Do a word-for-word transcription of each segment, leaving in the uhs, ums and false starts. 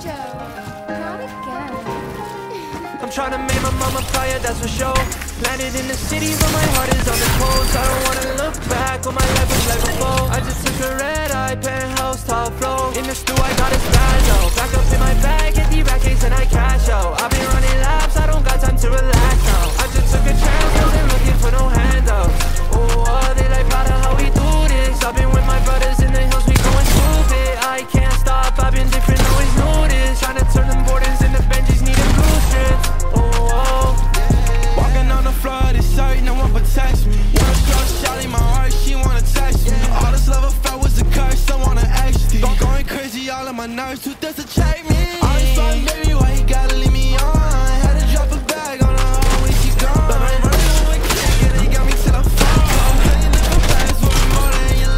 I'm trying to make my mama proud, that's for sure. Landed in the city, but my heart is on the coast. I don't wanna look back on my life was like before. I just took a red eye, penthouse, top floor. In the stew, I got a spazzo. Back up in my bag, get the rack case and I cash out. I've been running laps, I don't got time to relax now. I just took a chance, wasn't looking for no handouts. Oh, are they like proud of how we do this? I've been with my brothers in the hills, we going stupid. I can't stop, I've been different, always knew this. Trying to turn them borders into Benjis, needing blue strips. Oh, oh. Walking on the floor of this shirt, no one protects me. Wanna show Shawty my heart, she wanna touch me. All this love I felt was a curse, I wanna ask you. Going crazy, all of my nerves, who does to check me? All this fun, baby, why you gotta leave me on? Had to drop a bag on her home when she gone. But I'm running away, can't get it, got me till I fall. Playing the fast for me more than you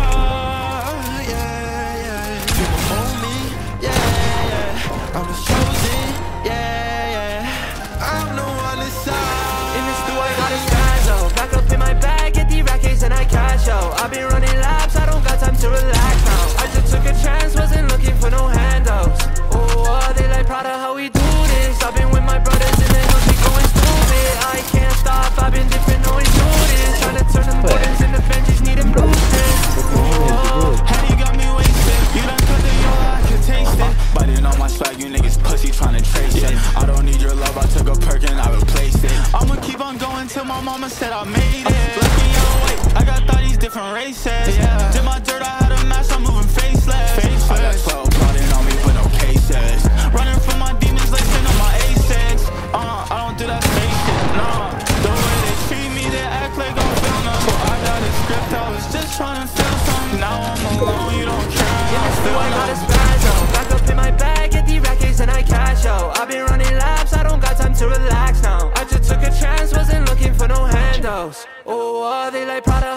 love. Yeah, yeah. You won't hold me, yeah, yeah. I'm the chosen, yeah, yeah. I'm the one inside. In the stew, I got a spazzo. Back up in my bag, get the rack case and I cash out. I've been running laps, I don't got time to relax now. I just took a chance, wasn't looking for no handouts. Oh, are they like proud of how we do this? I've been with my brothers in the hills, we going stupid. I can't stop, I've been different, always knew this. Trying to turn them borders into Benjis, needing blue strips. Oh, Hattie got me wasted. You done cut the yellow, I can taste it. Biting on my swag, you niggas pussy tryna trace it. I don't need your love, I took a perk and I replaced it. I'ma keep on going till my mama said I made it. Left me on wait, I got thotties different races. Yeah. Did my dirt, I had a match, I'm moving faceless. faceless. I got twelve plotting on me with no cases. Running from my demons, lacing on my A six. Uh, I don't do that fake shit, nah. The way they treat me, they act like I'm feeling. So I got a script, I was just trying to feel something. Now I'm alone, you don't care. in the stew, I got a spazzo. Back up in my bag, get the rack case and I cash out. I've been running laps, I don't got time to relax now. I just took a chance, wasn't looking for no handouts. Oh, are they like proud of